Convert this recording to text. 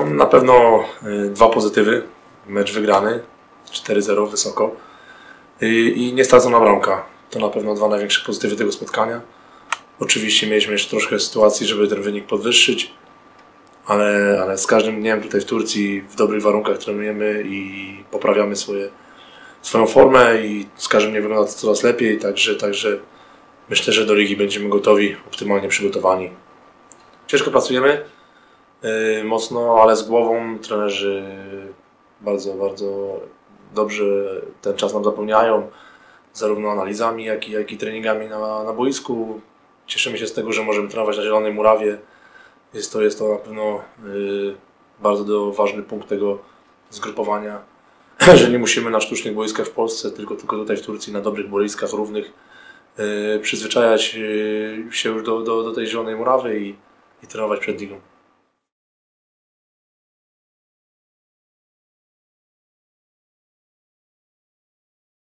No, na pewno dwa pozytywy. Mecz wygrany, 4-0 wysoko i niestracona bramka. To na pewno dwa największe pozytywy tego spotkania. Oczywiście mieliśmy jeszcze troszkę sytuacji, żeby ten wynik podwyższyć, ale z każdym dniem tutaj w Turcji w dobrych warunkach trenujemy i poprawiamy swoją formę i z każdym dniem wygląda to coraz lepiej, także myślę, że do ligi będziemy gotowi, optymalnie przygotowani. Ciężko pracujemy, mocno, ale z głową trenerzy bardzo, bardzo dobrze ten czas nam zapewniają, zarówno analizami, jak i treningami na boisku. Cieszymy się z tego, że możemy trenować na Zielonej Murawie. Jest to na pewno bardzo ważny punkt tego zgrupowania, że nie musimy na sztucznych boiskach w Polsce, tylko tutaj w Turcji na dobrych boiskach równych przyzwyczajać się już do tej Zielonej Murawy i trenować przed ligą.